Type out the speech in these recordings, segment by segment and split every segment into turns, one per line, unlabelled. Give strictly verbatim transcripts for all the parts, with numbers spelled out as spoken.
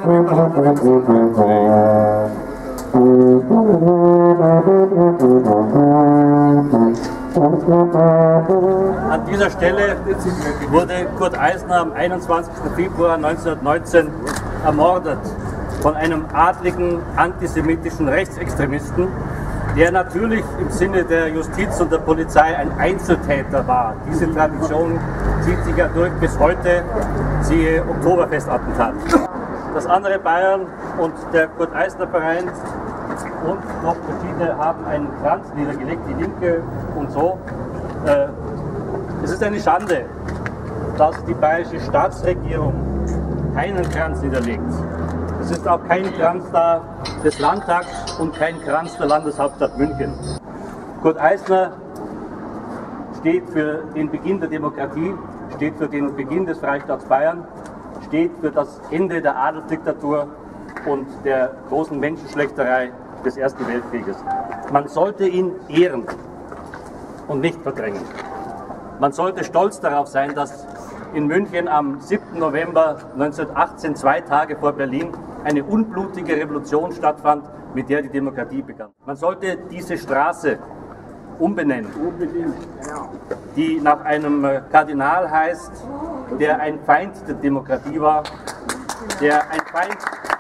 An dieser Stelle wurde Kurt Eisner am einundzwanzigsten Februar neunzehnhundertneunzehn ermordet von einem adligen antisemitischen Rechtsextremisten, der natürlich im Sinne der Justiz und der Polizei ein Einzeltäter war. Diese Tradition zieht sich ja durch bis heute, siehe Oktoberfestattentat. Das andere Bayern und der Kurt-Eisner-Verein und noch verschiedene haben einen Kranz niedergelegt, die Linke und so. Äh, es ist eine Schande, dass die bayerische Staatsregierung keinen Kranz niederlegt. Es ist auch kein Kranz da des Landtags und kein Kranz der Landeshauptstadt München. Kurt Eisner steht für den Beginn der Demokratie, steht für den Beginn des Freistaats Bayern, steht für das Ende der Adelsdiktatur und der großen Menschenschlechterei des Ersten Weltkrieges. Man sollte ihn ehren und nicht verdrängen. Man sollte stolz darauf sein, dass in München am siebten November neunzehnhundertachtzehn, zwei Tage vor Berlin, eine unblutige Revolution stattfand, mit der die Demokratie begann. Man sollte diese Straße umbenennen, die nach einem Kardinal heißt, der ein Feind der Demokratie war, der ein Feind,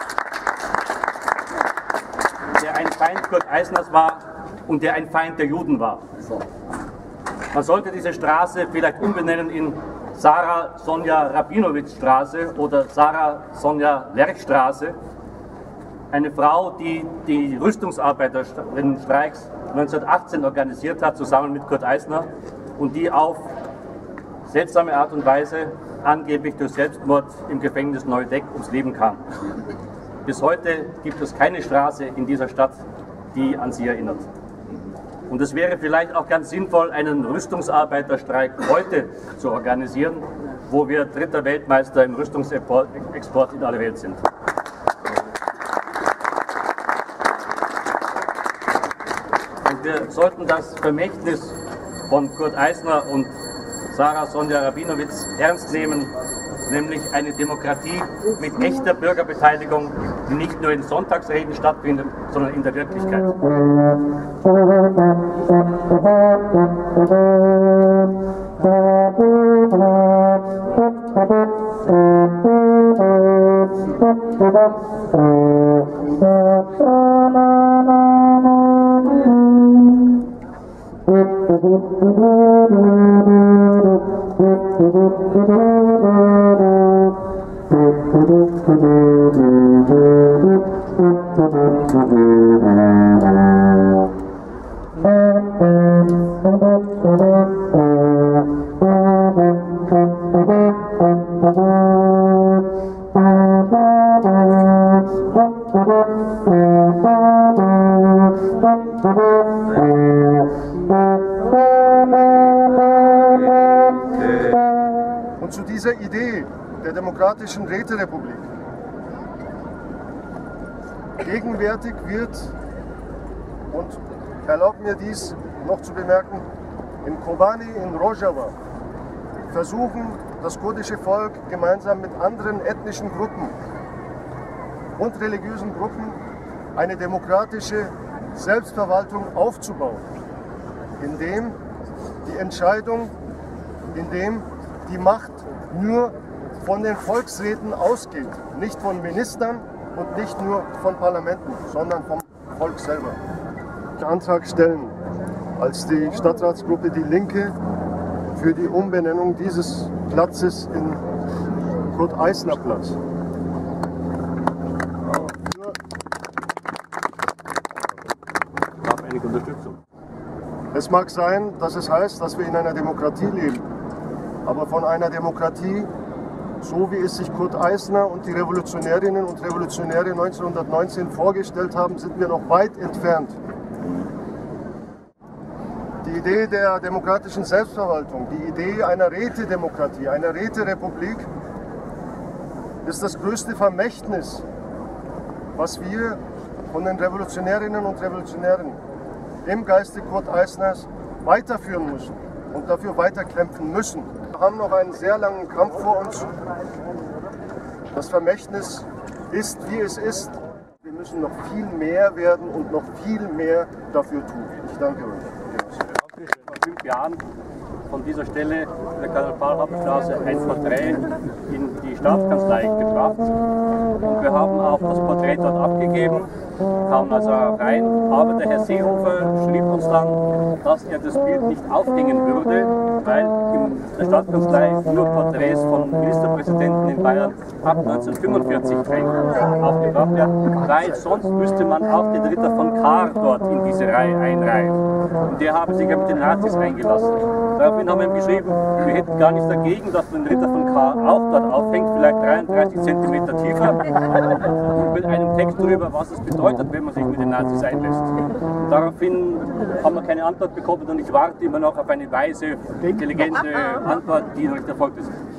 der ein Feind Kurt Eisners war und der ein Feind der Juden war. Man sollte diese Straße vielleicht umbenennen in Sarah Sonja Rabinowitz Straße oder Sarah Sonja Lerch Straße. Eine Frau, die die Rüstungsarbeiterinnenstreiks neunzehnhundertachtzehn organisiert hat, zusammen mit Kurt Eisner, und die auf seltsame Art und Weise angeblich durch Selbstmord im Gefängnis Neudeck ums Leben kam. Bis heute gibt es keine Straße in dieser Stadt, die an sie erinnert. Und es wäre vielleicht auch ganz sinnvoll, einen Rüstungsarbeiterstreik heute zu organisieren, wo wir dritter Weltmeister im Rüstungsexport in alle Welt sind. Und wir sollten das Vermächtnis von Kurt Eisner und Sarah Sonja Rabinowitz ernst nehmen, nämlich eine Demokratie mit echter Bürgerbeteiligung, die nicht nur in Sonntagsreden stattfindet, sondern in der Wirklichkeit.
Und zu dieser Idee der demokratischen Räterepublik. Gegenwärtig wird, und erlaubt mir dies noch zu bemerken, in Kobani, in Rojava, versuchen das kurdische Volk gemeinsam mit anderen ethnischen Gruppen und religiösen Gruppen eine demokratische Selbstverwaltung aufzubauen, indem die Entscheidung, indem die Macht nur von den Volksräten ausgeht, nicht von Ministern und nicht nur von Parlamenten, sondern vom Volk selber. Den Antrag stellen als die Stadtratsgruppe Die Linke für die Umbenennung dieses Platzes in Kurt-Eisner-Platz.
Unterstützung.
Es mag sein, dass es heißt, dass wir in einer Demokratie leben, aber von einer Demokratie, so wie es sich Kurt Eisner und die Revolutionärinnen und Revolutionäre neunzehnhundertneunzehn vorgestellt haben, sind wir noch weit entfernt. Die Idee der demokratischen Selbstverwaltung, die Idee einer Rätedemokratie, einer Räterepublik, ist das größte Vermächtnis, was wir von den Revolutionärinnen und Revolutionären im Geiste Kurt Eisners weiterführen müssen und dafür weiterkämpfen müssen. Wir haben noch einen sehr langen Kampf vor uns. Das Vermächtnis ist, wie es ist. Wir müssen noch viel mehr werden und noch viel mehr dafür tun. Ich danke euch.
Vor fünf Jahren von dieser Stelle der Karl-Pahl-Hauptstraße ein Porträt in die Staatskanzlei gebracht. Und wir haben auch das Porträt dort abgegeben, kamen also rein. Aber der Herr Seehofer schrieb uns dann, dass er das Bild nicht aufhängen würde, weil in der Staatskanzlei nur Porträts von Ministerpräsidenten in Bayern ab neunzehnhundertfünfundvierzig aufgebracht werden, weil sonst müsste man auch den Ritter von Kahr dort in diese Reihe einreihen. Und der habe sich ja mit den Nazis eingelassen. Daraufhin haben wir ihm geschrieben, wir hätten gar nichts dagegen, dass man den Ritter von Kahr auch dort aufhängt, vielleicht dreiunddreißig Zentimeter tiefer, und mit einem Text darüber, was es bedeutet, wenn man sich mit den Nazis einlässt. Und daraufhin haben wir keine Antwort bekommen und ich warte immer noch auf eine weise, intelligente Antwort, die noch nicht erfolgt ist.